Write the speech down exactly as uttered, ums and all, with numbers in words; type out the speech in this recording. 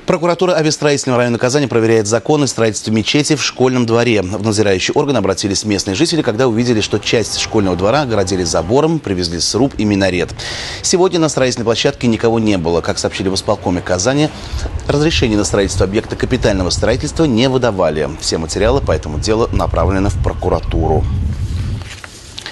Прокуратура Авиастроительного района Казани проверяет законность строительства мечети в школьном дворе. В надзирающий орган обратились местные жители, когда увидели, что часть школьного двора огородили забором, привезли сруб и минарет. Сегодня на строительной площадке никого не было. Как сообщили в исполкоме Казани, разрешение на строительство объекта капитального строительства не выдавали. Все материалы по этому делу направлены в прокуратуру.